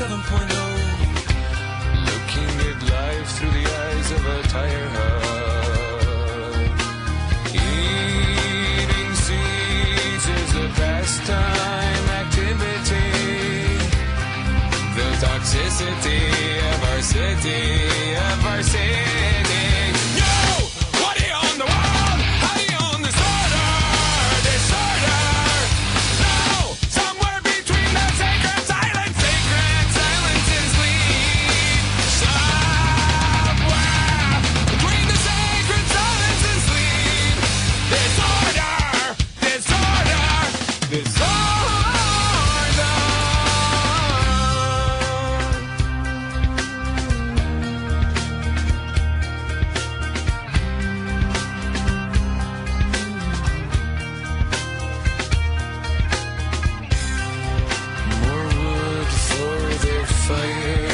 7.0, looking at life through the eyes of a tire hub. Eating seeds is a pastime activity. The toxicity of our city, Yo! What do you own the world? How do you own disorder? No! Somewhere between the sacred silence and sleep. Somewhere between the sacred silence and sleep. Disorder. More wood for their fire.